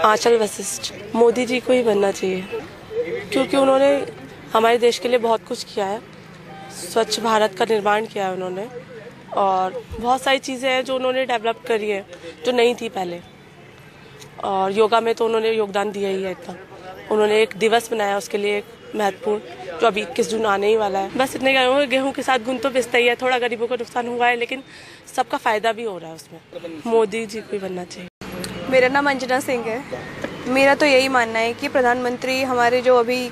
आंचल वशिष्ठ। मोदी जी को ही बनना चाहिए क्योंकि उन्होंने हमारे देश के लिए बहुत कुछ किया है। स्वच्छ भारत का निर्माण किया है उन्होंने और बहुत सारी चीज़ें हैं जो उन्होंने डेवलप करी है जो नहीं थी पहले। और योगा में तो उन्होंने योगदान दिया ही है इतना। उन्होंने एक दिवस बनाया उसके लिए एक महत्वपूर्ण, जो अभी 21 जून आने ही वाला है। बस इतने कहूँगा, गेहूँ के साथ गुण तो पिसता ही है। थोड़ा गरीबों को नुकसान हुआ है लेकिन सबका फायदा भी हो रहा है उसमें। मोदी जी को ही बनना चाहिए। मेरा नाम अंजना सिंह है। मेरा तो यही मानना है कि प्रधानमंत्री हमारे जो अभी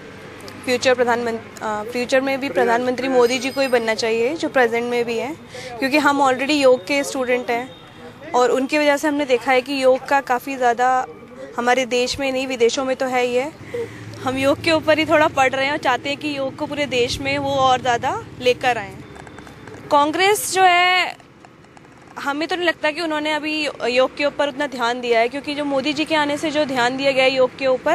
फ्यूचर में भी प्रधानमंत्री मोदी जी को ही बनना चाहिए, जो प्रेजेंट में भी हैं, क्योंकि हम ऑलरेडी योग के स्टूडेंट हैं और उनकी वजह से हमने देखा है कि योग का काफ़ी ज़्यादा हमारे देश में नहीं विदेशों में तो है ही है। हम योग के ऊपर ही थोड़ा पढ़ रहे हैं और चाहते हैं कि योग को पूरे देश में वो और ज़्यादा लेकर आएँ। कांग्रेस जो है, हमें तो नहीं लगता कि उन्होंने अभी योग के ऊपर उतना ध्यान दिया है, क्योंकि जो मोदी जी के आने से जो ध्यान दिया गया है योग के ऊपर,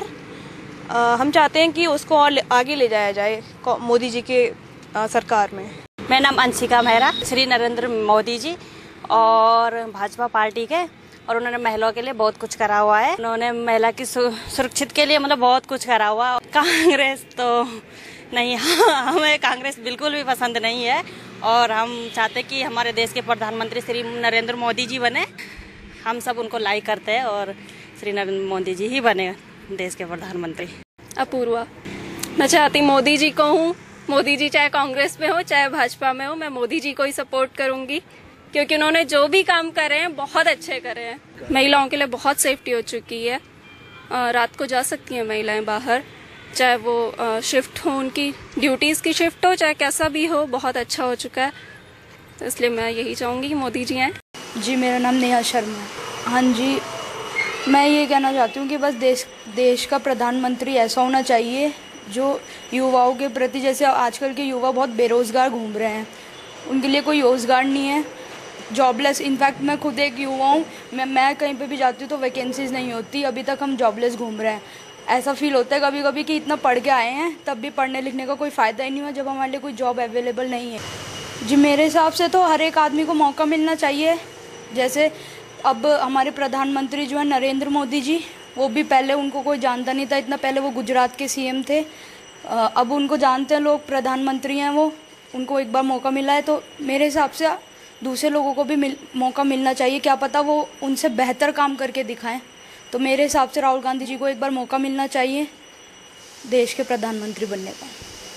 हम चाहते हैं कि उसको और आगे ले जाया जाए मोदी जी के सरकार में। मेरा नाम अंशिका मेहरा। श्री नरेंद्र मोदी जी और भाजपा पार्टी के, और उन्होंने महिलाओं के लिए बहुत कुछ करा हुआ है। उन्होंने महिला की सुरक्षित के लिए मतलब बहुत कुछ करा हुआ। कांग्रेस तो नहीं, हमें कांग्रेस बिल्कुल भी पसंद नहीं है और हम चाहते कि हमारे देश के प्रधानमंत्री श्री नरेंद्र मोदी जी बने। हम सब उनको लाइक करते हैं और श्री नरेंद्र मोदी जी ही बने देश के प्रधानमंत्री। अपूर्वा। मैं चाहती मोदी जी को हूँ। मोदी जी चाहे कांग्रेस में हो चाहे भाजपा में हो, मैं मोदी जी को ही सपोर्ट करूंगी क्योंकि उन्होंने जो भी काम करे हैं बहुत अच्छे करे हैं। महिलाओं के लिए बहुत सेफ्टी हो चुकी है। रात को जा सकती हैं महिलाएं बाहर, चाहे वो शिफ्ट हो, उनकी ड्यूटीज़ की शिफ्ट हो, चाहे कैसा भी हो, बहुत अच्छा हो चुका है। तो इसलिए मैं यही चाहूँगी कि मोदी जी आएँ। जी, मेरा नाम नेहा शर्मा है। हाँ जी, मैं ये कहना चाहती हूँ कि बस देश का प्रधानमंत्री ऐसा होना चाहिए जो युवाओं के प्रति, जैसे आजकल के युवा बहुत बेरोज़गार घूम रहे हैं, उनके लिए कोई रोज़गार नहीं है, जॉबलेस। इनफैक्ट मैं खुद एक युवा हूँ, मैं कहीं पे भी जाती हूँ तो वैकेंसीज़ नहीं होती। अभी तक हम जॉबलेस घूम रहे हैं। ऐसा फील होता है कभी कभी कि इतना पढ़ के आए हैं तब भी पढ़ने लिखने का कोई फ़ायदा ही नहीं हुआ जब हमारे लिए कोई जॉब अवेलेबल नहीं है। जी, मेरे हिसाब से तो हर एक आदमी को मौका मिलना चाहिए। जैसे अब हमारे प्रधानमंत्री जो है नरेंद्र मोदी जी, वो भी पहले उनको कोई जानता नहीं था इतना, पहले वो गुजरात के सीएम थे। अब उनको जानते हैं लोग, प्रधानमंत्री हैं वो, उनको एक बार मौका मिला है तो मेरे हिसाब से दूसरे लोगों को भी मौका मिलना चाहिए। क्या पता वो उनसे बेहतर काम करके दिखाएं। तो मेरे हिसाब से राहुल गांधी जी को एक बार मौका मिलना चाहिए देश के प्रधानमंत्री बनने का।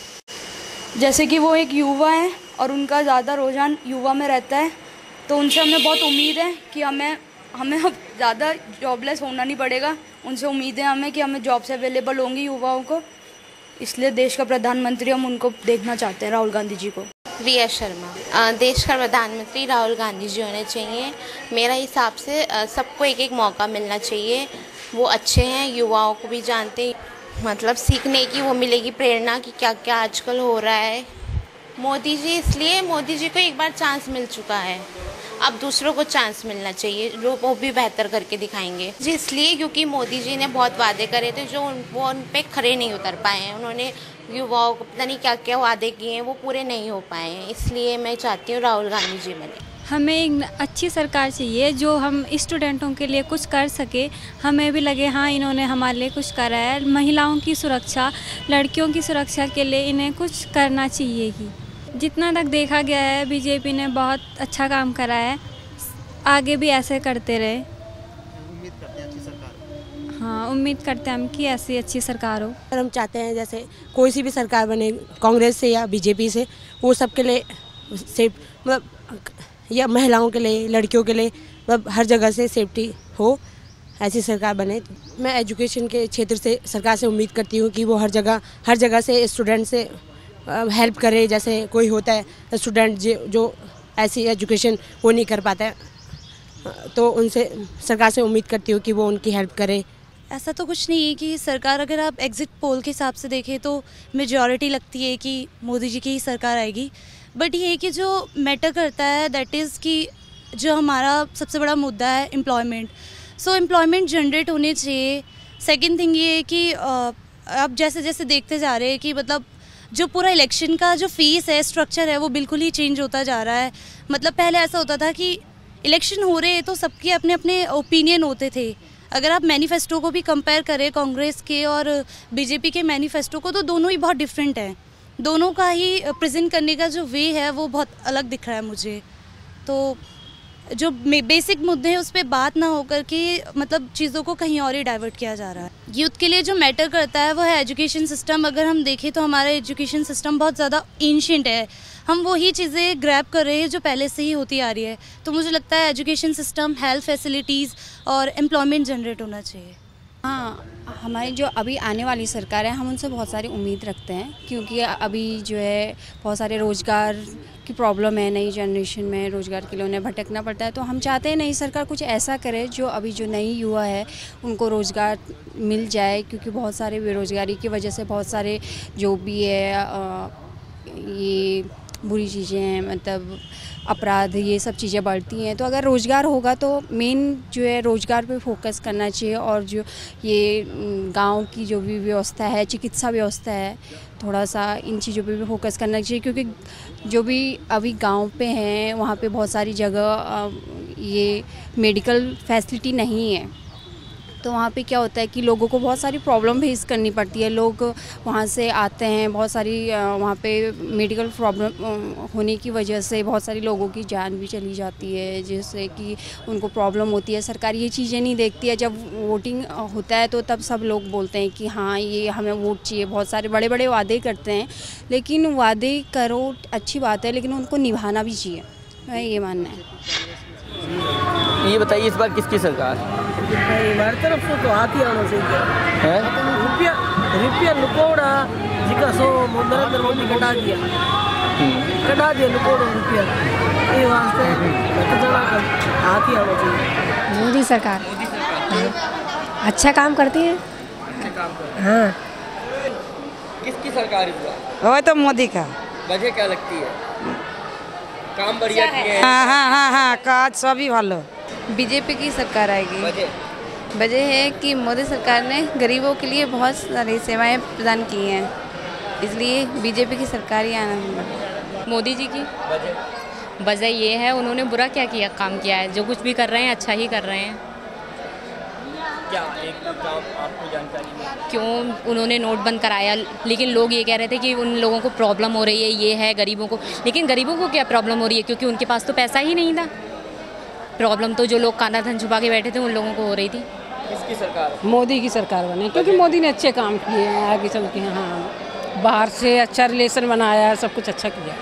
जैसे कि वो एक युवा हैं और उनका ज़्यादा रुझान युवा में रहता है, तो उनसे हमें बहुत उम्मीद है कि हमें अब ज़्यादा जॉबलेस होना नहीं पड़ेगा। उनसे उम्मीद है हमें कि हमें जॉब्स अवेलेबल होंगी युवाओं को, इसलिए देश का प्रधानमंत्री हम उनको देखना चाहते हैं, राहुल गांधी जी को। रिया शर्मा। देश का प्रधानमंत्री राहुल गांधी जी होने चाहिए। मेरा हिसाब से सबको एक एक मौका मिलना चाहिए। वो अच्छे हैं, युवाओं को भी जानते, मतलब सीखने की वो मिलेगी प्रेरणा कि क्या क्या आजकल हो रहा है। मोदी जी, इसलिए मोदी जी को एक बार चांस मिल चुका है, अब दूसरों को चांस मिलना चाहिए, लोग वो भी बेहतर करके दिखाएंगे जी। इसलिए क्योंकि मोदी जी ने बहुत वादे करे थे जो वो उन पे खरे नहीं उतर पाए हैं। उन्होंने युवाओं को पता नहीं क्या क्या वादे किए हैं, वो पूरे नहीं हो पाए हैं। इसलिए मैं चाहती हूँ राहुल गांधी जी बने। हमें एक अच्छी सरकार चाहिए जो हम स्टूडेंटों के लिए कुछ कर सके, हमें भी लगे हाँ इन्होंने हमारे लिए कुछ करा है। महिलाओं की सुरक्षा, लड़कियों की सुरक्षा के लिए इन्हें कुछ करना चाहिए ही। जितना तक देखा गया है बीजेपी ने बहुत अच्छा काम करा है, आगे भी ऐसे करते रहे। उम्मीद करते हैं अच्छी सरकार। हाँ, उम्मीद करते हैं हम कि ऐसी अच्छी सरकार हो। हम चाहते हैं जैसे कोई सी भी सरकार बने, कांग्रेस से या बीजेपी से, वो सबके लिए सेफ, मतलब या महिलाओं के लिए, लड़कियों के लिए, मतलब हर जगह से सेफ्टी हो, ऐसी सरकार बने। मैं एजुकेशन के क्षेत्र से सरकार से उम्मीद करती हूँ कि वो हर जगह से स्टूडेंट से हेल्प करे। जैसे कोई होता है स्टूडेंट जो ऐसी एजुकेशन वो नहीं कर पाता है, तो उनसे सरकार से उम्मीद करती हूँ कि वो उनकी हेल्प करे। ऐसा तो कुछ नहीं है कि सरकार, अगर आप एग्ज़िट पोल के हिसाब से देखें तो मेजॉरिटी लगती है कि मोदी जी की ही सरकार आएगी। बट ये है कि जो मैटर करता है दैट इज़ कि जो हमारा सबसे बड़ा मुद्दा है एम्प्लॉयमेंट। सो एम्प्लॉयमेंट जनरेट होने चाहिए। सेकंड थिंग ये है कि अब जैसे जैसे देखते जा रहे हैं कि मतलब जो पूरा इलेक्शन का जो फीस है, स्ट्रक्चर है, वो बिल्कुल ही चेंज होता जा रहा है। मतलब पहले ऐसा होता था कि इलेक्शन हो रहे हैं तो सबके अपने अपने ओपिनियन होते थे, अगर आप मैनिफेस्टो को भी कंपेयर करें कांग्रेस के और बीजेपी के मैनिफेस्टो को, तो दोनों ही बहुत डिफरेंट हैं। दोनों का ही प्रेजेंट करने का जो वे है वो बहुत अलग दिख रहा है मुझे। तो जो बेसिक मुद्दे हैं उस पर बात ना होकर के मतलब चीज़ों को कहीं और ही डाइवर्ट किया जा रहा है। यूथ के लिए जो मैटर करता है वो है एजुकेशन सिस्टम। अगर हम देखें तो हमारा एजुकेशन सिस्टम बहुत ज़्यादा एंशिएंट है, हम वही चीज़ें ग्रैब कर रहे हैं जो पहले से ही होती आ रही है। तो मुझे लगता है एजुकेशन सिस्टम, हेल्थ फैसिलिटीज़ और एम्प्लॉयमेंट जनरेट होना चाहिए। हाँ, हमारी जो अभी आने वाली सरकार है हम उनसे बहुत सारी उम्मीद रखते हैं, क्योंकि अभी जो है बहुत सारे रोज़गार की प्रॉब्लम है। नई जनरेशन में रोज़गार के लिए उन्हें भटकना पड़ता है। तो हम चाहते हैं नई सरकार कुछ ऐसा करे जो अभी जो नई युवा है उनको रोज़गार मिल जाए, क्योंकि बहुत सारे बेरोज़गारी की वजह से बहुत सारे जो भी है ये बुरी चीज़ें हैं, मतलब अपराध, ये सब चीज़ें बढ़ती हैं। तो अगर रोज़गार होगा तो मेन जो है रोज़गार पे फोकस करना चाहिए, और जो ये गांव की जो भी व्यवस्था है, चिकित्सा व्यवस्था है, थोड़ा सा इन चीज़ों पे भी फोकस करना चाहिए, क्योंकि जो भी अभी गांव पे हैं वहाँ पे बहुत सारी जगह ये मेडिकल फैसिलिटी नहीं है। तो वहाँ पे क्या होता है कि लोगों को बहुत सारी प्रॉब्लम फेस करनी पड़ती है। लोग वहाँ से आते हैं, बहुत सारी वहाँ पे मेडिकल प्रॉब्लम होने की वजह से बहुत सारी लोगों की जान भी चली जाती है, जिससे कि उनको प्रॉब्लम होती है। सरकार ये चीज़ें नहीं देखती है। जब वोटिंग होता है तो तब सब लोग बोलते हैं कि हाँ ये हमें वोट चाहिए, बहुत सारे बड़े बड़े वादे करते हैं, लेकिन वादे करो अच्छी बात है, लेकिन उनको निभाना भी चाहिए, मैं ये मानना है। ये बताइए इस बार किसकी सरकार? हमारी तरफ से तो हाथी आना चाहिए। रुपया लुकोड़ा जिका सो नरेंद्र मोदी कटा दिया लुकोड़ा रुपया, ये वास्ते हाथी आना चाहिए। मोदी सरकार अच्छा काम करती है। हाँ, किसकी सरकार इस बार? वो तो मोदी का। वजह क्या लगती है? काम बढ़िया किए हैं। हाँ, काज सभी भालो। बीजेपी की सरकार आएगी। वजह है कि मोदी सरकार ने गरीबों के लिए बहुत सारी सेवाएं प्रदान की हैं, इसलिए बीजेपी की सरकार ही आना। मोदी जी की वजह ये है, उन्होंने बुरा क्या किया, काम किया है। जो कुछ भी कर रहे हैं अच्छा ही कर रहे हैं। क्या एक काम आपको जानकारी है? क्यों उन्होंने नोट बंद कराया, लेकिन लोग ये कह रहे थे कि उन लोगों को प्रॉब्लम हो रही है, ये है गरीबों को। लेकिन गरीबों को क्या प्रॉब्लम हो रही है? क्योंकि उनके पास तो पैसा ही नहीं था। प्रॉब्लम तो जो लोग काना धन छुपा के बैठे थे उन लोगों को हो रही थी। किसकी सरकार? मोदी की सरकार बने, क्योंकि मोदी ने अच्छे काम किए हैं आगे चल के। हाँ, बाहर से अच्छा रिलेशन बनाया है, सब कुछ अच्छा किया।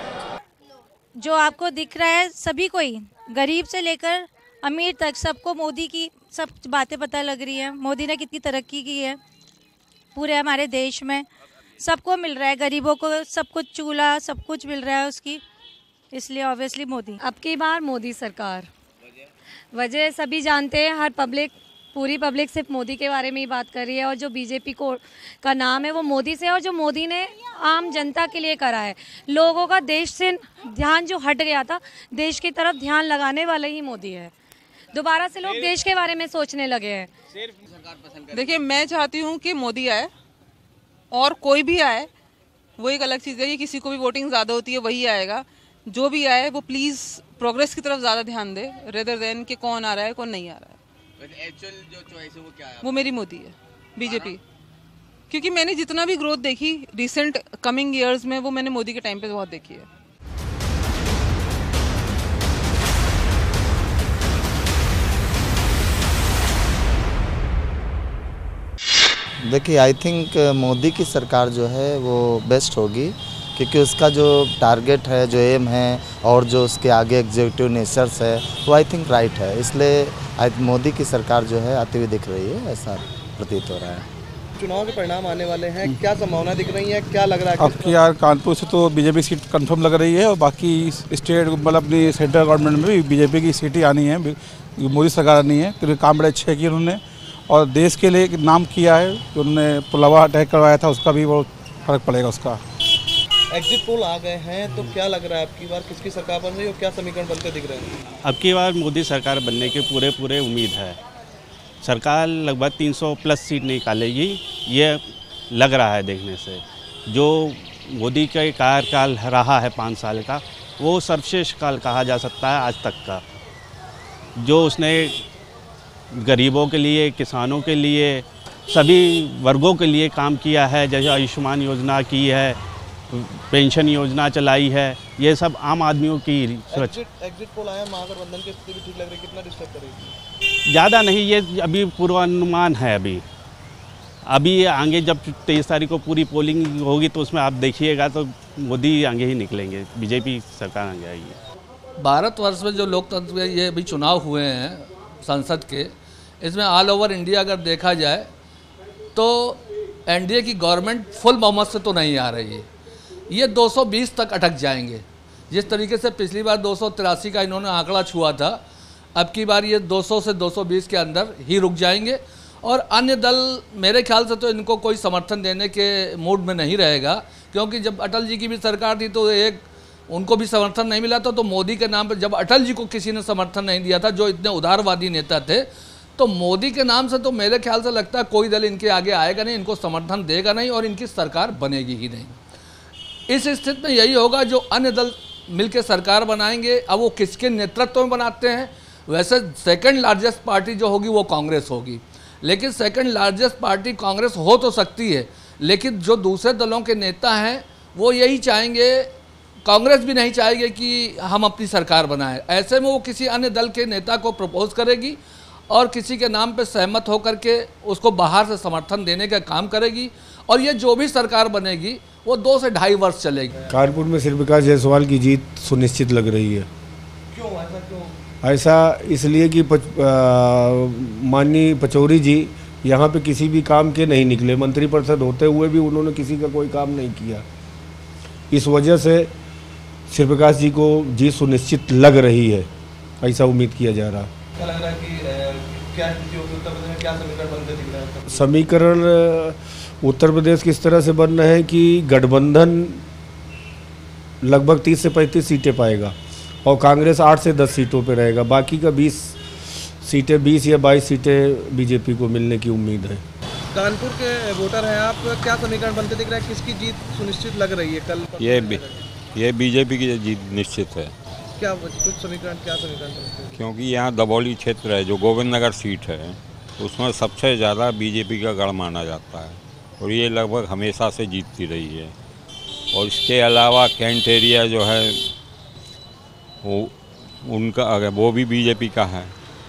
जो आपको दिख रहा है सभी को ही, गरीब से लेकर अमीर तक सबको मोदी की सब बातें पता लग रही है। मोदी ने कितनी तरक्की की है पूरे हमारे देश में, सबको मिल रहा है। गरीबों को सब कुछ, चूल्हा सब कुछ मिल रहा है उसकी, इसलिए ऑब्वियसली मोदी। अब की बार मोदी सरकार। वजह सभी जानते हैं, हर पब्लिक, पूरी पब्लिक सिर्फ मोदी के बारे में ही बात कर रही है। और जो बीजेपी को का नाम है वो मोदी से, और जो मोदी ने आम जनता के लिए करा है, लोगों का देश से ध्यान जो हट गया था, देश की तरफ ध्यान लगाने वाला ही मोदी है। दोबारा से लोग देश के बारे में सोचने लगे हैं। देखिए, मैं चाहती हूँ कि मोदी आए, और कोई भी आए वो एक अलग चीज़ है। ये किसी को भी वोटिंग ज़्यादा होती है वही आएगा। जो भी आए वो प्लीज़ प्रोग्रेस की तरफ ज़्यादा ध्यान दे, रेदर देन कि कौन आ रहा है कौन नहीं आ रहा है। एक्चुअल जो चॉइस है वो क्या है? वो मेरी मोदी है, बीजेपी। क्योंकि मैंने जितना भी ग्रोथ देखी रिसेंट कमिंग ईयर्स में, वो मैंने मोदी के टाइम पे बहुत देखी है। देखिए, आई थिंक मोदी की सरकार जो है वो बेस्ट होगी, क्योंकि उसका जो टारगेट है, जो एम है, और जो उसके आगे एग्जीक्यूटिव नेचर्स है, वो आई थिंक राइट है। इसलिए मोदी की सरकार जो है आती हुई दिख रही है, ऐसा प्रतीत हो रहा है। चुनाव के परिणाम आने वाले हैं, क्या संभावना दिख रही है, क्या लग रहा है? अब यार कानपुर से तो बीजेपी सीट कंफर्म लग रही है, और बाकी स्टेट मतलब अपनी सेंट्रल गवर्नमेंट में भी बीजेपी की सीट ही आनी है, मोदी सरकार आनी है, क्योंकि काम बड़े अच्छे किए उन्होंने, और देश के लिए नाम किया है। जो उन्होंने पुलवामा अटैक करवाया था उसका भी बहुत फर्क पड़ेगा उसका। एग्जिट पोल आ गए हैं, तो क्या लग रहा है आपकी बार किसकी सरकार बन रही है और क्या समीकरण बनते दिख रहे हैं? अब की बार मोदी सरकार बनने के पूरे उम्मीद है। सरकार लगभग 300 प्लस सीट निकालेगी, ये लग रहा है देखने से। जो मोदी का कार्यकाल रहा है 5 साल का, वो सर्वश्रेष्ठ काल कहा जा सकता है आज तक का। जो उसने गरीबों के लिए, किसानों के लिए, सभी वर्गों के लिए काम किया है। जैसे आयुष्मान योजना की है, पेंशन योजना चलाई है, ये सब आम आदमियों की सुरक्षा। एग्जिट पोल आया, महागठबंधन की स्थिति भी ठीक लग रही है, कितना डिस्टर्ब करेगी? ज़्यादा नहीं, ये अभी पूर्वानुमान है। अभी आगे जब 23 तारीख को पूरी पोलिंग होगी तो उसमें आप देखिएगा तो मोदी आगे ही निकलेंगे, बीजेपी सरकार आगे आएगी। भारतवर्ष में जो लोकतंत्र में ये अभी चुनाव हुए हैं संसद के, इसमें ऑल ओवर इंडिया अगर देखा जाए तो एनडीए की गवर्नमेंट फुल बहुमत से तो नहीं आ रही है। ये 220 तक अटक जाएंगे। जिस तरीके से पिछली बार 283 का इन्होंने आंकड़ा छुआ था, अब की बार ये 200 से 220 के अंदर ही रुक जाएंगे। और अन्य दल मेरे ख्याल से तो इनको कोई समर्थन देने के मूड में नहीं रहेगा, क्योंकि जब अटल जी की भी सरकार थी तो उनको भी समर्थन नहीं मिला था। तो मोदी के नाम पर जब अटल जी को किसी ने समर्थन नहीं दिया था, जो इतने उदारवादी नेता थे, तो मोदी के नाम से तो मेरे ख्याल से लगता है कोई दल इनके आगे आएगा नहीं, इनको समर्थन देगा नहीं और इनकी सरकार बनेगी ही नहीं। इस स्थिति में यही होगा, जो अन्य दल मिलकर सरकार बनाएंगे, अब वो किसके नेतृत्व में बनाते हैं। वैसे सेकंड लार्जेस्ट पार्टी जो होगी वो कांग्रेस होगी, लेकिन सेकंड लार्जेस्ट पार्टी कांग्रेस हो तो सकती है, लेकिन जो दूसरे दलों के नेता हैं वो यही चाहेंगे, कांग्रेस भी नहीं चाहेगी कि हम अपनी सरकार बनाएं। ऐसे में वो किसी अन्य दल के नेता को प्रपोज करेगी और किसी के नाम पे सहमत होकर के उसको बाहर से समर्थन देने का काम करेगी, और ये जो भी सरकार बनेगी वो 2 से ढाई वर्ष चलेगी। कानपुर में श्री प्रकाश जायसवाल की जीत सुनिश्चित लग रही है। क्यों ऐसा क्यों? ऐसा इसलिए कि माननीय पचौरी जी यहाँ पे किसी भी काम के नहीं निकले, मंत्री परिषद होते हुए भी उन्होंने किसी का कोई काम नहीं किया। इस वजह से श्री प्रकाश जी को जीत सुनिश्चित लग रही है, ऐसा उम्मीद किया जा रहा। क्या लग रहा है कि क्या स्थिति होगी उत्तर प्रदेश में, क्या समीकरण बनते दिख रहा है? समीकरण उत्तर प्रदेश किस तरह से बन रहे हैं कि गठबंधन लगभग 30 से 35 सीटें पाएगा और कांग्रेस 8 से 10 सीटों पे रहेगा, बाकी का 20 सीटें 20 या 22 सीटें बीजेपी को मिलने की उम्मीद है। कानपुर के वोटर हैं आप, क्या समीकरण बनते दिख रहा है, किसकी जीत सुनिश्चित लग रही है? कल ये बीजेपी की जीत निश्चित है। क्या कुछ समीकरण, क्या समीकरण? क्योंकि यहाँ दबौली क्षेत्र है, जो गोविंद नगर सीट है, उसमें सबसे ज़्यादा बीजेपी का गढ़ माना जाता है और ये लगभग हमेशा से जीतती रही है। और इसके अलावा कैंट एरिया जो है वो उनका, अगर वो भी बीजेपी का है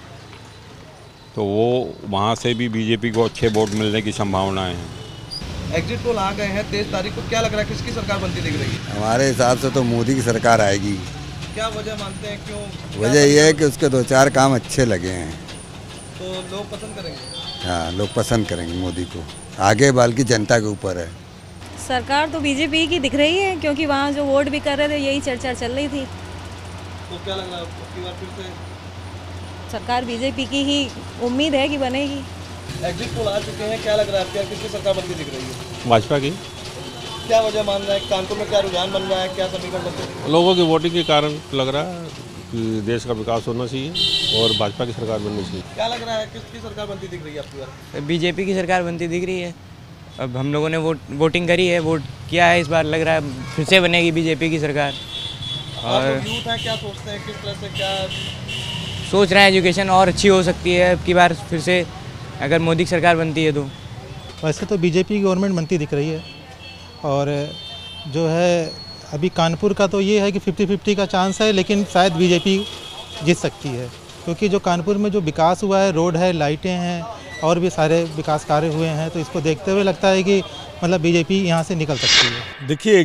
तो वो वहाँ से भी बीजेपी को अच्छे वोट मिलने की संभावनाएं हैं। एग्जिट पोल आ गए हैं 23 तारीख को, क्या लग रहा है किसकी सरकार बनती दिख रही है? हमारे हिसाब से तो मोदी की सरकार आएगी। क्या वजह मानते हैं, क्यों? वजह यह है कि उसके 2-4 काम अच्छे लगे हैं, तो लोग पसंद करेंगे। हाँ, लोग पसंद करेंगे मोदी को। आगे बल्कि जनता के ऊपर है। सरकार तो बीजेपी की दिख रही है, क्योंकि वहाँ जो वोट भी कर रहे थे यही चर्चा चल रही थी। तो क्या लग रहा है आपकी बार फिर से सरकार बीजेपी की ही उम्मीद है कि बनेगी। एग्जिट पोल आ चुके हैं, क्या लग रहा है आपको, किसकी सरकार बनती दिख रही है? भाजपा की। क्या वजह मान रहा है, कानपुर में क्या रुझान बन रहा है, क्या समीकरण बनते? लोगों की वोटिंग के कारण लग रहा है कि देश का विकास होना चाहिए और भाजपा की सरकार बननी चाहिए। क्या लग रहा है किसकी सरकार बनती दिख रही है आपकी बार? बीजेपी की सरकार बनती दिख रही है। अब हम लोगों ने वोटिंग करी है, वोट किया है, इस बार लग रहा है फिर से बनेगी बीजेपी की सरकार। और यूथ है, क्या सोचते हैं, किस तरह से क्या सोच रहे हैं? एजुकेशन और अच्छी हो सकती है अब की बार फिर से अगर मोदी की सरकार बनती है तो। वैसे तो बीजेपी की गवर्नमेंट बनती दिख रही है और जो है अभी कानपुर का तो ये है कि 50-50 का चांस है, लेकिन शायद बीजेपी जीत सकती है, क्योंकि जो कानपुर में जो विकास हुआ है, रोड है, लाइटें हैं और भी सारे विकास कार्य हुए हैं, तो इसको देखते हुए लगता है कि मतलब बीजेपी यहाँ से निकल सकती है। देखिए,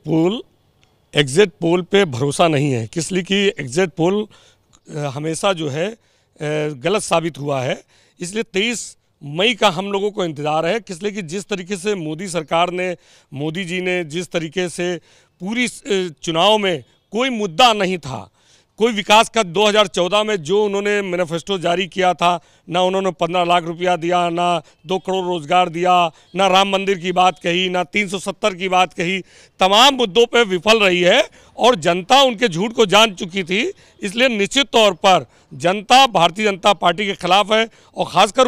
एग्जिट पोल पे भरोसा नहीं है, इसलिए कि एग्जिट पोल हमेशा जो है गलत साबित हुआ है। इसलिए 23 मई का हम लोगों को इंतज़ार है, इसलिए कि जिस तरीके से मोदी जी ने जिस तरीके से पूरी चुनाव में कोई मुद्दा नहीं था, कोई विकास का 2014 में जो उन्होंने मैनिफेस्टो जारी किया था, ना उन्होंने 15 लाख रुपया दिया, ना 2 करोड़ रोजगार दिया, ना राम मंदिर की बात कही, ना 370 की बात कही, तमाम मुद्दों पे विफल रही है और जनता उनके झूठ को जान चुकी थी। इसलिए निश्चित तौर पर जनता भारतीय जनता पार्टी के खिलाफ है और ख़ासकर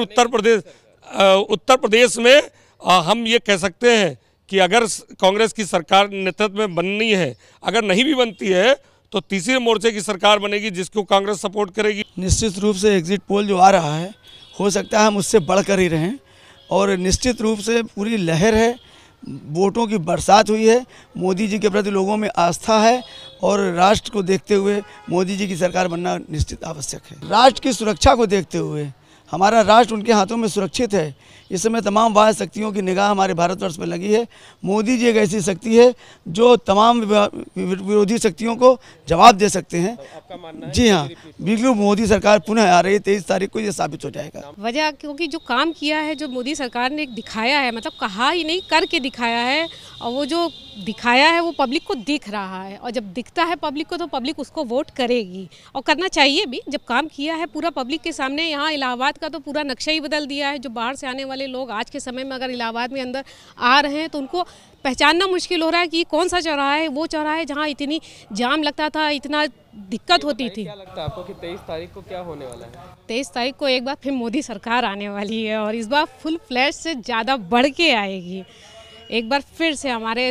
उत्तर प्रदेश में हम ये कह सकते हैं कि अगर कांग्रेस की सरकार नेतृत्व में बननी है, अगर नहीं भी बनती है तो तीसरे मोर्चे की सरकार बनेगी जिसको कांग्रेस सपोर्ट करेगी। निश्चित रूप से एग्जिट पोल जो आ रहा है हो सकता है हम उससे बढ़कर ही रहें। और निश्चित रूप से पूरी लहर है, वोटों की बरसात हुई है, मोदी जी के प्रति लोगों में आस्था है और राष्ट्र को देखते हुए मोदी जी की सरकार बनना निश्चित आवश्यक है। राष्ट्र की सुरक्षा को देखते हुए हमारा राष्ट्र उनके हाथों में सुरक्षित है। इस समय तमाम बाह्य शक्तियों की निगाह हमारे भारतवर्ष पर लगी है। मोदी जी एक ऐसी शक्ति है जो तमाम विरोधी शक्तियों को जवाब दे सकते हैं। जी हाँ, बिल्कुल मोदी सरकार पुनः आ रही है। 23 तारीख को ये साबित हो जाएगा। वजह क्योंकि जो काम किया है, जो मोदी सरकार ने दिखाया है, मतलब कहा ही नहीं करके दिखाया है, और वो जो दिखाया है वो पब्लिक को दिख रहा है, और जब दिखता है पब्लिक को तो पब्लिक उसको वोट करेगी और करना चाहिए भी। जब काम किया है पूरा पब्लिक के सामने, यहाँ इलाहाबाद का तो पूरा नक्शा ही बदल दिया है। जो बाहर से आने वाले लोग आज के समय में अगर इलाहाबाद में अंदर आ रहे हैं तो उनको पहचानना मुश्किल हो रहा है कि कौन सा चौराहा है, वो चौराहा है जहाँ इतनी जाम लगता था, इतना दिक्कत होती थी। क्या लगता है आपको कि 23 तारीख को क्या होने वाला है? 23 तारीख को एक बार फिर मोदी सरकार आने वाली है और इस बार फुल फ्लैश से ज़्यादा बढ़ के आएगी। एक बार फिर से हमारे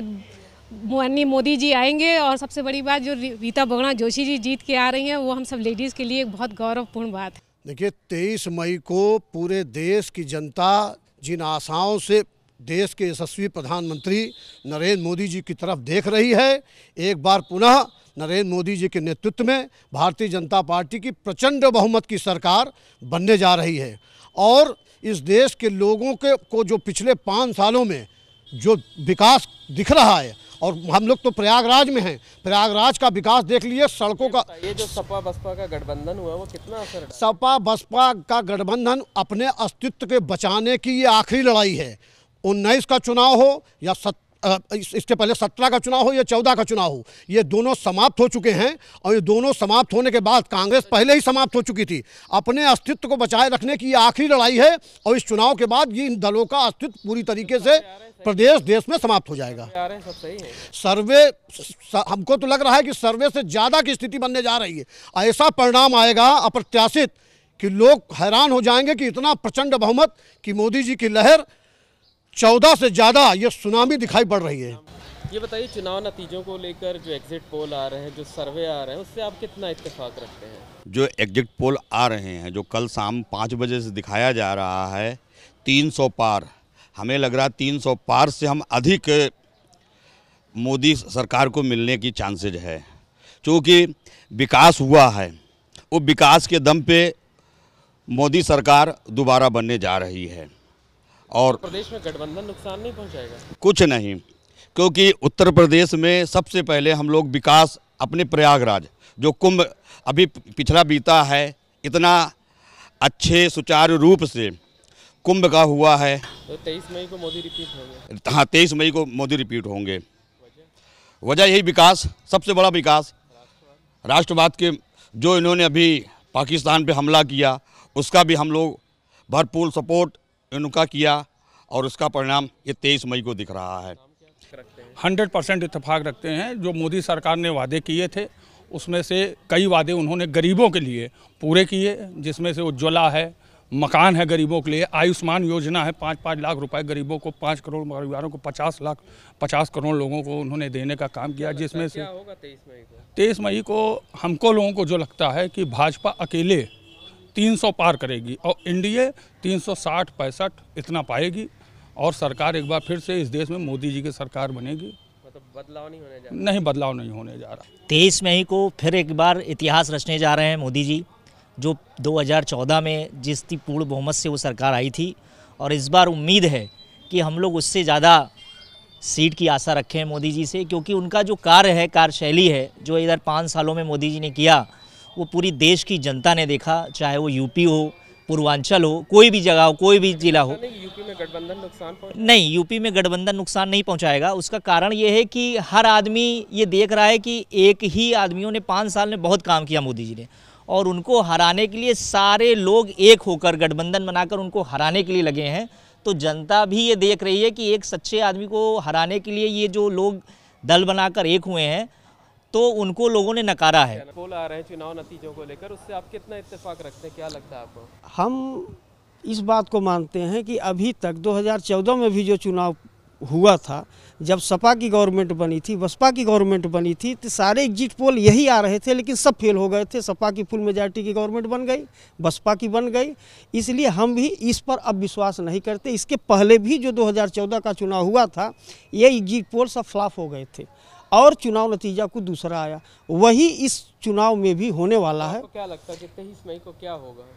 माननीय मोदी जी आएंगे और सबसे बड़ी बात जो रीता बहुगुणा जोशी जी जीत के आ रही हैं वो हम सब लेडीज़ के लिए एक बहुत गौरवपूर्ण बात है। देखिए, 23 मई को पूरे देश की जनता जिन आशाओं से देश के यशस्वी प्रधानमंत्री नरेंद्र मोदी जी की तरफ देख रही है, एक बार पुनः नरेंद्र मोदी जी के नेतृत्व में भारतीय जनता पार्टी की प्रचंड बहुमत की सरकार बनने जा रही है। और इस देश के लोगों को जो पिछले 5 सालों में जो विकास दिख रहा है, और हम लोग तो प्रयागराज में हैं, प्रयागराज का विकास देख लिए, सड़कों का। ये जो सपा बसपा का गठबंधन हुआ वो कितना असर है? सपा बसपा का गठबंधन अपने अस्तित्व के बचाने की ये आखिरी लड़ाई है। 19 का चुनाव हो या इसके पहले 17 का चुनाव हो या 14 का चुनाव हो, ये दोनों समाप्त हो चुके हैं। और ये दोनों समाप्त होने के बाद कांग्रेस पहले ही समाप्त हो चुकी थी। अपने अस्तित्व को बचाए रखने की ये आखिरी लड़ाई है और इस चुनाव के बाद ये इन दलों का अस्तित्व पूरी तरीके से प्रदेश देश में समाप्त हो जाएगा। सब सही है। सर्वे हमको तो लग रहा है कि सर्वे से ज़्यादा की स्थिति बनने जा रही है। ऐसा परिणाम आएगा अप्रत्याशित कि लोग हैरान हो जाएंगे कि इतना प्रचंड बहुमत कि मोदी जी की लहर 14 से ज़्यादा ये सुनामी दिखाई पड़ रही है। ये बताइए, चुनाव नतीजों को लेकर जो एग्जिट पोल आ रहे हैं, जो सर्वे आ रहे हैं, उससे आप कितना इत्तेफाक रखते हैं? जो एग्जिट पोल आ रहे हैं, जो कल शाम 5 बजे से दिखाया जा रहा है 300 पार, हमें लग रहा है 300 पार से हम अधिक मोदी सरकार को मिलने की चांसेज है। क्योंकि विकास हुआ है, वो विकास के दम पे मोदी सरकार दोबारा बनने जा रही है। और प्रदेश में गठबंधन नुकसान नहीं पहुंचाएगा? कुछ नहीं, क्योंकि उत्तर प्रदेश में सबसे पहले हम लोग विकास अपने प्रयागराज जो कुंभ अभी पिछला बीता है, इतना अच्छे सुचारू रूप से कुंभ का हुआ है। तो 23 मई को मोदी रिपीट होंगे? हाँ, 23 मई को मोदी रिपीट होंगे। वजह यही विकास, सबसे बड़ा विकास, राष्ट्रवाद के जो इन्होंने अभी पाकिस्तान पे हमला किया उसका भी हम लोग भरपूर सपोर्ट इनका किया और उसका परिणाम ये 23 मई को दिख रहा है। 100% इत्तेफाक रखते हैं। जो मोदी सरकार ने वादे किए थे उसमें से कई वादे उन्होंने गरीबों के लिए पूरे किए, जिसमें से उज्ज्वला है, मकान है गरीबों के लिए, आयुष्मान योजना है, 5-5 लाख रुपए गरीबों को, 5 करोड़ परिवारों को, 50 करोड़ लोगों को उन्होंने देने का काम किया। जिसमें से 23 मई को हमको लोगों को जो लगता है कि भाजपा अकेले 300 पार करेगी और एनडीए 360-65 इतना पाएगी और सरकार एक बार फिर से इस देश में मोदी जी की सरकार बनेगी। मतलब बदलाव नहीं होने जा रहा? नहीं, बदलाव नहीं होने जा रहा। 23 मई को फिर एक बार इतिहास रचने जा रहे हैं मोदी जी, जो 2014 में जिस पूर्ण बहुमत से वो सरकार आई थी, और इस बार उम्मीद है कि हम लोग उससे ज़्यादा सीट की आशा रखें मोदी जी से, क्योंकि उनका जो कार्य है, कार्यशैली है, जो इधर 5 सालों में मोदी जी ने किया वो पूरी देश की जनता ने देखा। चाहे वो यूपी हो, पूर्वांचल हो, कोई भी जगह हो, कोई भी जिला हो। यूपी में गठबंधन नुकसान नहीं, यूपी में गठबंधन नुकसान नहीं पहुंचाएगा। उसका कारण ये है कि हर आदमी ये देख रहा है कि एक ही आदमियों ने 5 साल में बहुत काम किया मोदी जी ने, और उनको हराने के लिए सारे लोग एक होकर गठबंधन बनाकर उनको हराने के लिए लगे हैं। तो जनता भी ये देख रही है कि एक सच्चे आदमी को हराने के लिए ये जो लोग दल बनाकर एक हुए हैं, तो उनको लोगों ने नकारा है। पोल आ रहे हैं चुनाव नतीजों को लेकर, उससे आप कितना इत्तेफाक रखते हैं? क्या लगता है आपको? हम इस बात को मानते हैं कि अभी तक 2014 में भी जो चुनाव हुआ था, जब सपा की गवर्नमेंट बनी थी, बसपा की गवर्नमेंट बनी थी, तो सारे एग्जिट पोल यही आ रहे थे, लेकिन सब फेल हो गए थे। सपा की फुल मेजॉरिटी की गवर्नमेंट बन गई, बसपा की बन गई। इसलिए हम भी इस पर अब विश्वास नहीं करते। इसके पहले भी जो 2014 का चुनाव हुआ था, ये एग्जिट पोल सब फ्लॉप हो गए थे और चुनाव नतीजा कुछ दूसरा आया। वही इस चुनाव में भी होने वाला है। आपको क्या लगता है कि 23 मई को क्या होगा?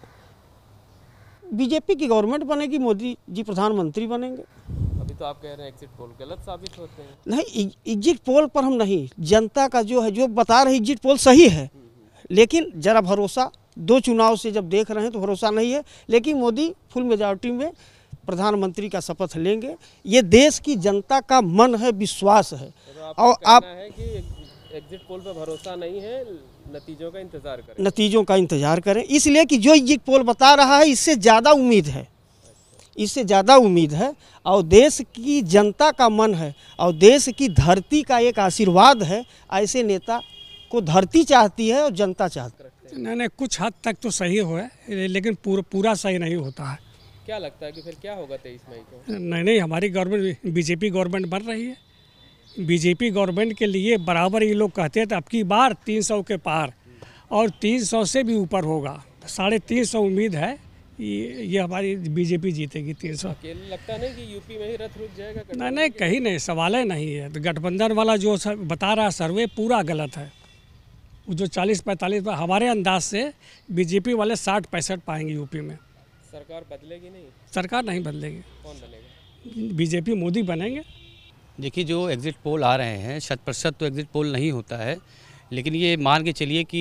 बीजेपी की गवर्नमेंट बनेगी, मोदी जी प्रधानमंत्री बनेंगे। अभी तो आप कह रहे हैं एग्जिट पोल गलत साबित होते हैं। नहीं, एग्जिट पोल पर हम नहीं, जनता का जो है, जो बता रहे एग्जिट पोल सही है, लेकिन जरा भरोसा 2 चुनाव से जब देख रहे हैं तो भरोसा नहीं है। लेकिन मोदी फुल मेजॉरिटी में प्रधानमंत्री का शपथ लेंगे। ये देश की जनता का मन है, विश्वास है। और आप है कि एग्जिट पोल पर भरोसा नहीं है, नतीजों का इंतजार करें। नतीजों का इंतजार करें, इसलिए कि जो एग्जिट पोल बता रहा है इससे ज़्यादा उम्मीद है, इससे ज़्यादा उम्मीद है। और देश की जनता का मन है और देश की धरती का एक आशीर्वाद है। ऐसे नेता को धरती चाहती है और जनता चाहती है। नहीं, कुछ हद तक तो सही हो है, लेकिन पूरा सही नहीं होता है। क्या लगता है कि फिर क्या होगा 23 मई को? नहीं, हमारी गवर्नमेंट बीजेपी गवर्नमेंट बन रही है। बीजेपी गवर्नमेंट के लिए बराबर ये लोग कहते हैं तो अब की बार 300 के पार और 300 से भी ऊपर होगा। 350 उम्मीद है ये हमारी बीजेपी जीतेगी 300। लगता नहीं कि यूपी में ही रथ रुक जाएगा? नहीं, कहीं नहीं, सवाल ही नहीं है। तो गठबंधन वाला जो बता रहा सर्वे पूरा गलत है। वो जो 40-45 पर हमारे अंदाज से बीजेपी वाले 60-65 पाएंगे यूपी में। सरकार बदलेगी नहीं? सरकार नहीं बदलेगी। कौन बनेगा? बीजेपी मोदी बनेंगे। देखिए, जो एग्ज़िट पोल आ रहे हैं 100% तो एग्ज़िट पोल नहीं होता है, लेकिन ये मान के चलिए कि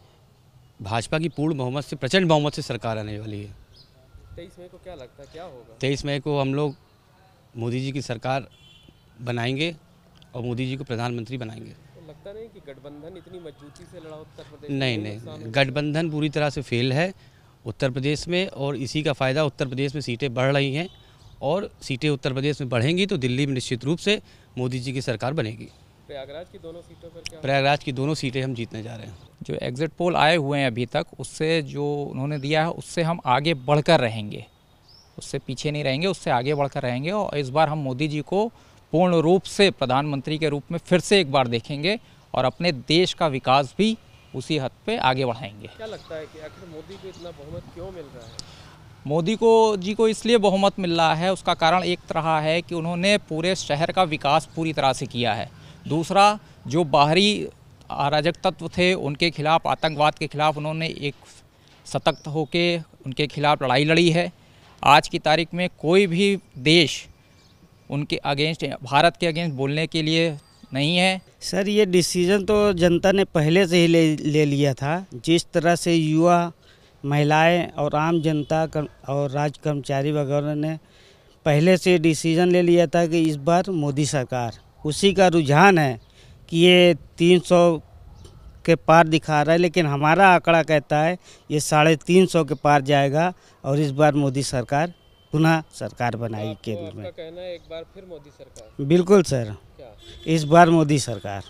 भाजपा की पूर्ण बहुमत से, प्रचंड बहुमत से सरकार आने वाली है। 23 मई को क्या लगता है क्या होगा? 23 मई को हम लोग मोदी जी की सरकार बनाएंगे और मोदी जी को प्रधानमंत्री बनाएंगे। तो लगता नहीं कि गठबंधन इतनी मजबूती से लड़ा उत्तर प्रदेश? नहीं, गठबंधन पूरी तरह से फेल है उत्तर प्रदेश में, और इसी का फ़ायदा उत्तर प्रदेश में सीटें बढ़ रही हैं, और सीटें उत्तर प्रदेश में बढ़ेंगी तो दिल्ली में निश्चित रूप से मोदी जी की सरकार बनेगी। प्रयागराज की दोनों सीटों पर क्या? प्रयागराज की दोनों सीटें हम जीतने जा रहे हैं। जो एग्जिट पोल आए हुए हैं अभी तक, उससे जो उन्होंने दिया है उससे हम आगे बढ़कर रहेंगे, उससे पीछे नहीं रहेंगे, उससे आगे बढ़कर रहेंगे। और इस बार हम मोदी जी को पूर्ण रूप से प्रधानमंत्री के रूप में फिर से एक बार देखेंगे और अपने देश का विकास भी उसी हद पे आगे बढ़ाएंगे। क्या लगता है कि आखिर मोदी को इतना बहुमत क्यों मिल रहा है? मोदी जी को इसलिए बहुमत मिल रहा है, उसका कारण एक रहा है कि उन्होंने पूरे शहर का विकास पूरी तरह से किया है। दूसरा, जो बाहरी अराजक तत्व थे उनके खिलाफ, आतंकवाद के खिलाफ उन्होंने एक सतर्क होके उनके खिलाफ लड़ाई लड़ी है। आज की तारीख में कोई भी देश उनके अगेंस्ट, भारत के अगेंस्ट बोलने के लिए नहीं है। सर, ये डिसीजन तो जनता ने पहले से ही ले लिया था। जिस तरह से युवा, महिलाएं और आम जनता और राज्य कर्मचारी वगैरह ने पहले से डिसीजन ले लिया था कि इस बार मोदी सरकार, उसी का रुझान है कि ये 300 के पार दिखा रहा है, लेकिन हमारा आंकड़ा कहता है ये 350 के पार जाएगा और इस बार मोदी सरकार पुनः सरकार बनाएगी केंद्र में। आपका कहना है एक बार फिर मोदी सरकार? बिल्कुल सर, इस बार मोदी सरकार।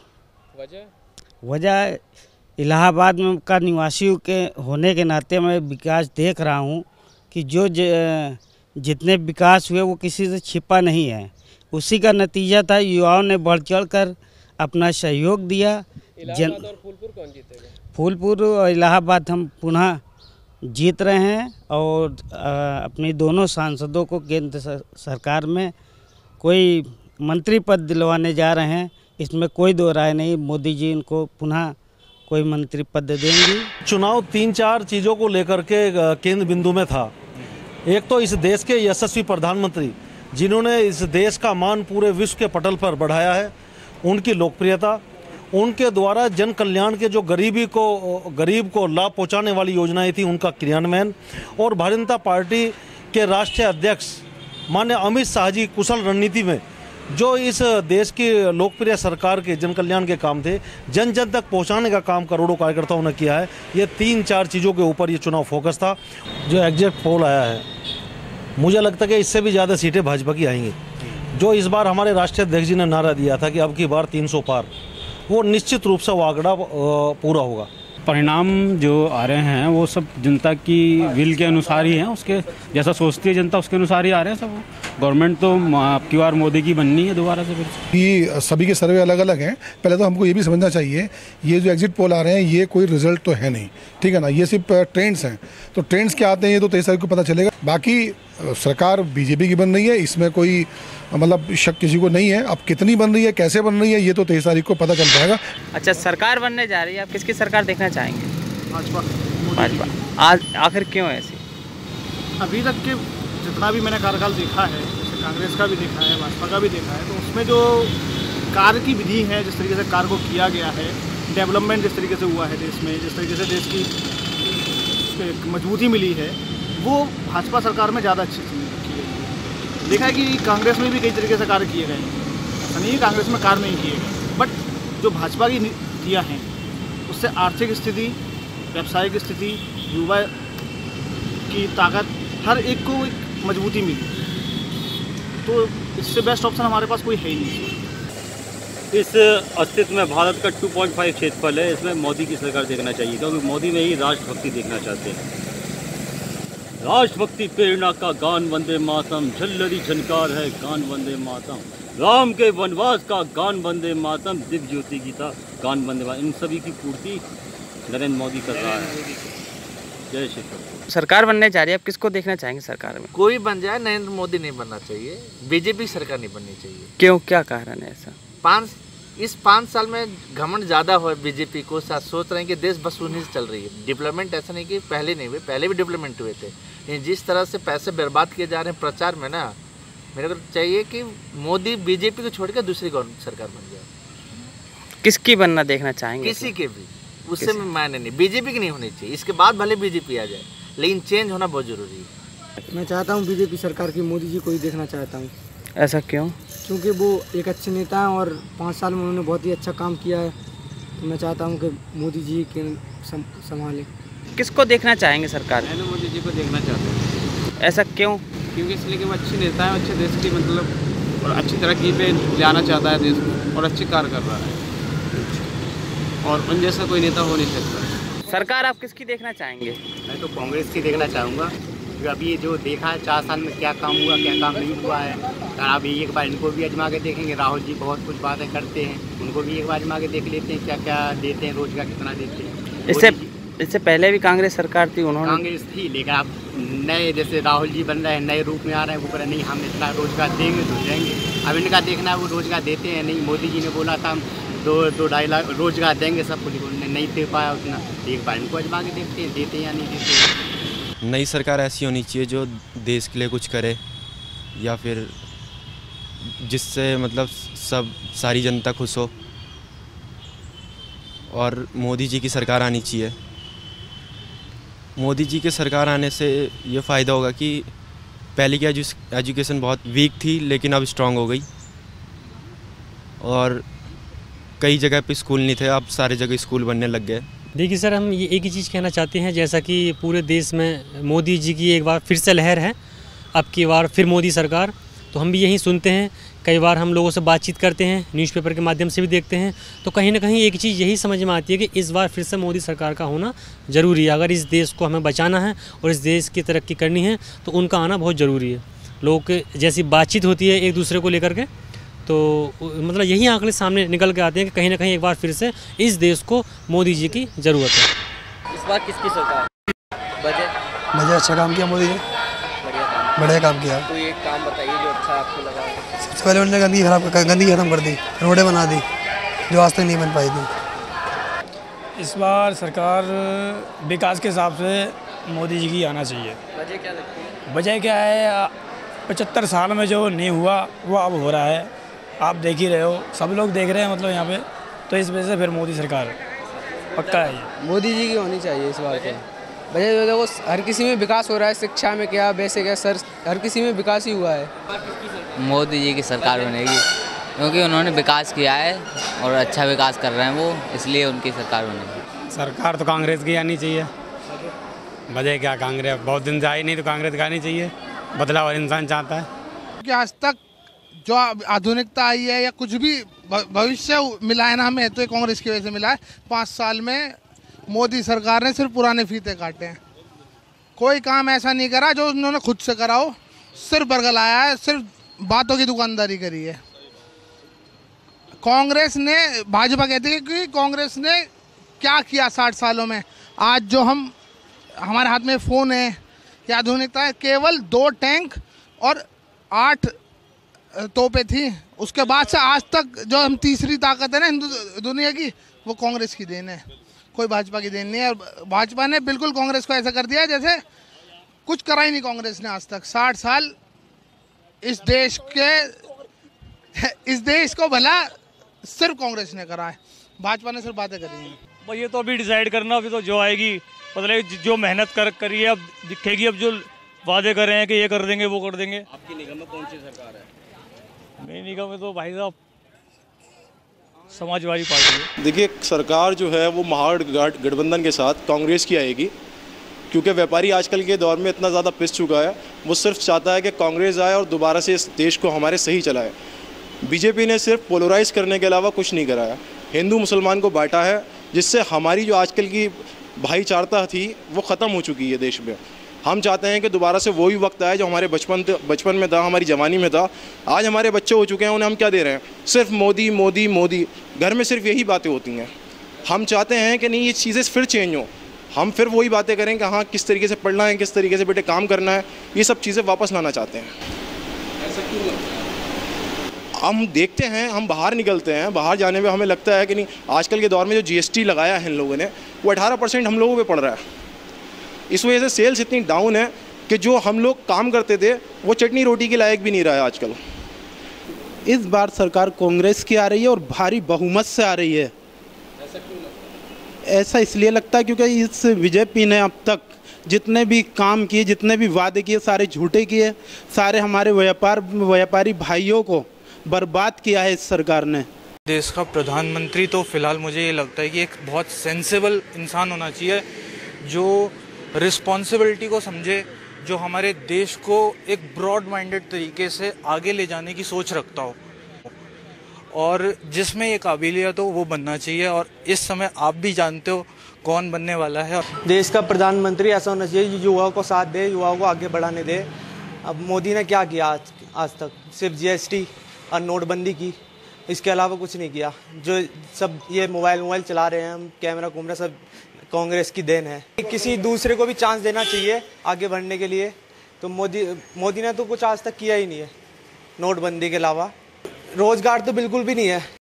वजह इलाहाबाद में का निवासी के होने के नाते मैं विकास देख रहा हूँ कि जो जितने विकास हुए वो किसी से छिपा नहीं है। उसी का नतीजा था, युवाओं ने बढ़ चढ़ कर अपना सहयोग दिया। इलाहाबाद और फूलपुर कौन जीतेगा? फूलपुर और इलाहाबाद हम पुनः जीत रहे हैं और अपनी दोनों सांसदों को केंद्र सरकार में कोई मंत्री पद दिलवाने जा रहे हैं। इसमें कोई दो राय नहीं, मोदी जी इनको पुनः कोई मंत्री पद देंगी। चुनाव 3-4 चीज़ों को लेकर के केंद्र बिंदु में था। एक तो इस देश के यशस्वी प्रधानमंत्री जिन्होंने इस देश का मान पूरे विश्व के पटल पर बढ़ाया है, उनकी लोकप्रियता, उनके द्वारा जन कल्याण के जो गरीब को लाभ पहुंचाने वाली योजनाएं थी उनका क्रियान्वयन, और भारतीय जनता पार्टी के राष्ट्रीय अध्यक्ष माननीय अमित शाह जी कुशल रणनीति में जो इस देश की लोकप्रिय सरकार के जन कल्याण के काम थे, जन जन तक पहुंचाने का काम करोड़ों कार्यकर्ताओं ने किया है। ये 3-4 चीज़ों के ऊपर ये चुनाव फोकस था। जो एग्जिट पोल आया है, मुझे लगता है कि इससे भी ज़्यादा सीटें भाजपा की आएंगी। जो इस बार हमारे राष्ट्रीय अध्यक्ष जी ने नारा दिया था कि अब की बार 300 पार, वो निश्चित रूप से वो आंकड़ा पूरा होगा। परिणाम जो आ रहे हैं वो सब जनता की विल के अनुसार ही हैं, उसके जैसा सोचती है जनता उसके अनुसार ही आ रहे हैं सब। गवर्नमेंट तो आपकी बार मोदी की बननी है दोबारा से फिर। ये सभी के सर्वे अलग अलग हैं। पहले तो हमको ये भी समझना चाहिए, ये जो एग्जिट पोल आ रहे हैं ये कोई रिजल्ट तो है नहीं, ठीक है ना, ये सिर्फ ट्रेंड्स हैं। तो ट्रेंड्स क्या आते हैं ये तो 23 तारीख को पता चलेगा। बाकी सरकार बीजेपी की बन रही है, इसमें कोई मतलब शक किसी को नहीं है। अब कितनी बन रही है, कैसे बन रही है, ये तो 23 तारीख को पता चल पाएगा। अच्छा, सरकार बनने जा रही है, आप किसकी सरकार देखना चाहेंगे? भाजपा। आज आखिर क्यों ऐसी? अभी तक के जितना भी मैंने कार्यकाल देखा है, जैसे कांग्रेस का भी देखा है, भाजपा का भी देखा है, तो उसमें जो कार्य की विधि है, जिस तरीके से कार्य को किया गया है, डेवलपमेंट जिस तरीके से हुआ है देश में, जिस तरीके से देश की मजबूती मिली है, वो भाजपा सरकार में ज़्यादा अच्छी की गई है। देखा है कि कांग्रेस में भी कई तरीके से कार्य किए गए हैं, ऐसा नहीं है कांग्रेस में कार्य नहीं किए गए, बट जो भाजपा की नीतियाँ हैं उससे आर्थिक स्थिति, व्यावसायिक स्थिति, युवा की ताकत, हर एक को एक मजबूती मिली। तो इससे बेस्ट ऑप्शन हमारे पास कोई है ही नहीं। इस अस्तित्व में भारत का 2.5 क्षेत्रफल है, इसमें मोदी की सरकार देखना चाहिए, क्योंकि मोदी में ही राष्ट्रभक्ति देखना चाहते हैं। राष्ट्रभक्ति प्रेरणा का गान वंदे मातरम, झल्लरी झनकार है गान वंदे मातरम, राम के वनवास का गान वंदे मातरम, दिव्य ज्योति गीता गान वंदे मातरम, इन सभी की पूर्ति नरेंद्र मोदी कर रहा है। जय श्री कृष्ण। सरकार बनने जा रही है, आप किसको देखना चाहेंगे सरकार में? कोई बन जाए, नरेंद्र मोदी नहीं बनना चाहिए, बीजेपी सरकार नहीं बननी चाहिए। क्यों, क्या कारण है ऐसा? इस 5 साल में घमंड ज़्यादा हुआ बीजेपी को, सोच रहे हैं कि देश बस उन्हीं से चल रही है। डेवलपमेंट ऐसा नहीं कि पहले नहीं हुए, पहले भी डेवलपमेंट हुए थे, लेकिन जिस तरह से पैसे बर्बाद किए जा रहे हैं प्रचार में ना, मेरे को चाहिए कि मोदी बीजेपी को छोड़कर दूसरी सरकार बन जाए। किसकी बनना देखना चाहेंगे? किसी के भी, उससे मायने नहीं, बीजेपी की नहीं होनी चाहिए। इसके बाद भले बीजेपी आ जाए, लेकिन चेंज होना बहुत ज़रूरी है। मैं चाहता हूँ बीजेपी सरकार की, मोदी जी को ही देखना चाहता हूँ। ऐसा क्यों? क्योंकि वो एक अच्छे नेता हैं और 5 साल में उन्होंने बहुत ही अच्छा काम किया है, तो मैं चाहता हूँ कि मोदी जी के संभालें। किसको देखना चाहेंगे सरकार? नरेंद्र मोदी जी को देखना चाहते हैं। ऐसा क्यों? क्योंकि इसलिए कि वो अच्छे नेता हैं, अच्छे देश की मतलब और अच्छी तरक्की पे ले आना चाहता है देश को, और अच्छे कार्य कर रहा है, और उन जैसा कोई नेता हो नहीं सकता। सरकार आप किसकी देखना चाहेंगे? मैं तो कांग्रेस की देखना चाहूँगा, क्योंकि अभी जो देखा है 4 साल में क्या काम हुआ, क्या काम नहीं हुआ है। अभी एक बार इनको भी आजमा के देखेंगे। राहुल जी बहुत कुछ बातें करते हैं, उनको भी एक बार आजमा के देख लेते हैं क्या क्या देते हैं, रोजगार कितना देते हैं। इससे पहले भी कांग्रेस सरकार थी, उन्होंने कांग्रेस थी, लेकिन अब नए जैसे राहुल जी बन रहे हैं, नए रूप में आ रहे हैं, वो कह रहे नहीं हम इतना रोजगार देंगे तो देंगे। अब इनका देखना है वो रोजगार देते हैं नहीं। मोदी जी ने बोला था हम 2-2.5 लाख रोजगार देंगे सबको, लेकिन नहीं दे पाया उतना। एक बार इनको आजमा के देखते हैं देते हैं या नहीं देते। नई सरकार ऐसी होनी चाहिए जो देश के लिए कुछ करे, या फिर जिससे मतलब सारी जनता खुश हो, और मोदी जी की सरकार आनी चाहिए। मोदी जी के सरकार आने से ये फ़ायदा होगा कि पहले की एजुकेशन बहुत वीक थी, लेकिन अब स्ट्रांग हो गई, और कई जगह पे स्कूल नहीं थे, अब सारे जगह स्कूल बनने लग गए। देखिए सर, हम ये एक ही चीज़ कहना चाहते हैं, जैसा कि पूरे देश में मोदी जी की एक बार फिर से लहर है, अब की बार फिर मोदी सरकार, तो हम भी यही सुनते हैं। कई बार हम लोगों से बातचीत करते हैं, न्यूज़पेपर के माध्यम से भी देखते हैं, तो कहीं ना कहीं एक चीज़ यही समझ में आती है कि इस बार फिर से मोदी सरकार का होना ज़रूरी है। अगर इस देश को हमें बचाना है और इस देश की तरक्की करनी है तो उनका आना बहुत ज़रूरी है। लोगों के जैसी बातचीत होती है एक दूसरे को लेकर के, तो मतलब यही आंकड़े सामने निकल के आते हैं कि कहीं ना कहीं एक बार फिर से इस देश को मोदी जी की ज़रूरत है। इस बार किसकी सरकार? बजट अच्छा काम किया मोदी ने, बढ़िया काम किया। कोई एक काम बताइए जो अच्छा आपको लगा। सबसे पहले उन्होंने गंदगी खत्म कर दी, रोडें बना दी जो आज तक नहीं बन पाई थी। इस बार सरकार विकास के हिसाब से मोदी जी की आना चाहिए। वजह क्या लगती है? वजह क्या है, 75 साल में जो नहीं हुआ वो अब हो रहा है, आप देख ही रहे हो, सब लोग देख रहे हैं मतलब यहाँ पे, तो इस वजह से फिर मोदी सरकार पक्का है। मोदी जी की होनी चाहिए इस बार तो। वजह जो देखो हर किसी में विकास हो रहा है, शिक्षा में क्या, वैसे क्या सर, हर किसी में विकास ही हुआ है। मोदी जी की सरकार बनेगी, क्योंकि उन्होंने विकास किया है और अच्छा विकास कर रहे हैं वो, इसलिए उनकी सरकार बनेगी। सरकार तो कांग्रेस की आनी चाहिए। वजह क्या, कांग्रेस बहुत दिन से आई नहीं, तो कांग्रेस का आनी चाहिए, बदलाव हर इंसान चाहता है। कि आज तक जो आधुनिकता आई है या कुछ भी भविष्य मिला है ना हमें, तो ये कांग्रेस की वजह से मिला है। 5 साल में मोदी सरकार ने सिर्फ पुराने फीते काटे हैं, कोई काम ऐसा नहीं करा जो उन्होंने खुद से करा हो। सिर्फ बरगलाया है, सिर्फ बातों की दुकानदारी करी है। कांग्रेस ने, भाजपा कहती है कि कांग्रेस ने क्या किया 60 सालों में। आज जो हमारे हाथ में फ़ोन है या आधुनिकता है, केवल 2 टैंक और 8 तोपें थी। उसके बाद से आज तक जो हम तीसरी ताकत है ना हिंदू दुनिया की, वो कांग्रेस की देन है, कोई भाजपा की देन नहीं है। और भाजपा ने बिल्कुल कांग्रेस को ऐसा कर दिया जैसे कुछ करा ही नहीं कांग्रेस ने आज तक। 60 साल इस देश को भला सिर्फ कांग्रेस ने करा है, भाजपा ने सिर्फ बातें करी हैं। भाई ये तो अभी डिसाइड करना, अभी तो जो आएगी मतलब जो मेहनत करी है अब दिखेगी। अब जो वादे कर रहे हैं कि ये कर देंगे वो कर देंगे। आपकी निगम में कौन सी सरकार है? मेरी निगम में तो भाई साहब समाजवादी पार्टी है। देखिए, सरकार जो है वो महागठबंधन के साथ कांग्रेस की आएगी, क्योंकि व्यापारी आजकल के दौर में इतना ज़्यादा पिस चुका है। वो सिर्फ चाहता है कि कांग्रेस आए और दोबारा से इस देश को हमारे सही चलाए। बीजेपी ने सिर्फ पोलराइज करने के अलावा कुछ नहीं करा है, हिंदू मुसलमान को बांटा है, जिससे हमारी जो आजकल की भाईचारता थी वो ख़त्म हो चुकी है देश में। हम चाहते हैं कि दोबारा से वही वक्त आए जो हमारे बचपन में था, हमारी जवानी में था। आज हमारे बच्चे हो चुके हैं, उन्हें हम क्या दे रहे हैं? सिर्फ मोदी मोदी मोदी, घर में सिर्फ यही बातें होती हैं। हम चाहते हैं कि नहीं, ये चीज़ें फिर चेंज हो, हम फिर वही बातें करें कि हाँ किस तरीके से पढ़ना है, किस तरीके से बेटे काम करना है, ये सब चीज़ें वापस लाना चाहते हैं। ऐसा क्यों लगता है? हम देखते हैं, हम बाहर निकलते हैं, बाहर जाने में हमें लगता है कि नहीं, आजकल के दौर में जो GST लगाया है इन लोगों ने, वो 18% हम लोगों पे पड़ रहा है। इस वजह से सेल्स इतनी डाउन है कि जो हम लोग काम करते थे वो चटनी रोटी के लायक भी नहीं रहा है आजकल। इस बार सरकार कांग्रेस की आ रही है और भारी बहुमत से आ रही है। ऐसा क्यों लगता है? ऐसा इसलिए लगता है क्योंकि इस बीजेपी ने अब तक जितने भी काम किए, जितने भी वादे किए, सारे झूठे किए, सारे हमारे व्यापारी भाइयों को बर्बाद किया है इस सरकार ने। देश का प्रधानमंत्री तो फिलहाल मुझे ये लगता है कि एक बहुत सेंसिबल इंसान होना चाहिए, जो रिस्पॉन्सिबिलिटी को समझे, जो हमारे देश को एक ब्रॉड माइंडेड तरीके से आगे ले जाने की सोच रखता हो, और जिसमें ये काबिलियत हो वो बनना चाहिए। और इस समय आप भी जानते हो कौन बनने वाला है। देश का प्रधानमंत्री ऐसा होना चाहिए जो युवाओं को साथ दे, युवाओं को आगे बढ़ाने दे। अब मोदी ने क्या किया आज तक? सिर्फ GST और नोटबंदी की, इसके अलावा कुछ नहीं किया। जो सब ये मोबाइल चला रहे हैं, हम कैमरा सब कांग्रेस की देन है। किसी दूसरे को भी चांस देना चाहिए आगे बढ़ने के लिए। तो मोदी ने तो कुछ आज तक किया ही नहीं है नोटबंदी के अलावा। रोजगार तो बिल्कुल भी नहीं है।